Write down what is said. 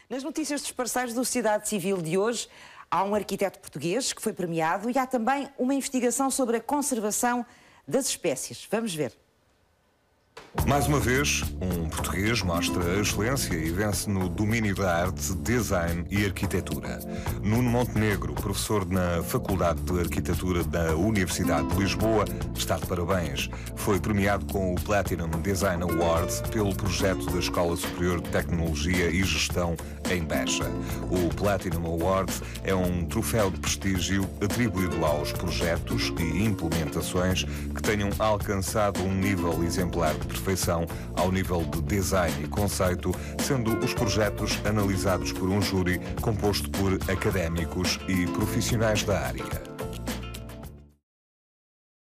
Nas notícias dos parceiros da sociedade civil de hoje, há um arquiteto português que foi premiado e há também uma investigação sobre a conservação das espécies. Vamos ver. Mais uma vez, um português mostra a excelência e vence no domínio da arte, design e arquitetura. Nuno Montenegro, professor na Faculdade de Arquitetura da Universidade de Lisboa, está de parabéns. Foi premiado com o Platinum Design Award pelo projeto da Escola Superior de Tecnologia e Gestão em Beja. O Platinum Award é um troféu de prestígio atribuído aos projetos e implementações que tenham alcançado um nível exemplar de perfeição ao nível de design e conceito, sendo os projetos analisados por um júri composto por académicos e profissionais da área.